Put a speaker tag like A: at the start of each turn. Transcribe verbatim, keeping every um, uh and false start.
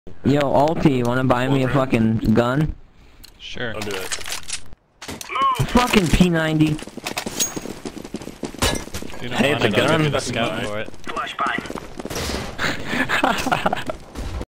A: Yo, Alty, wanna buy me a fucking gun?
B: Sure.
C: I'll do it.
A: Fucking P ninety.
B: You don't
C: Hey,
B: want
C: the
B: it, I'll give
C: gun.
B: you the scout for it.
D: Flashbang.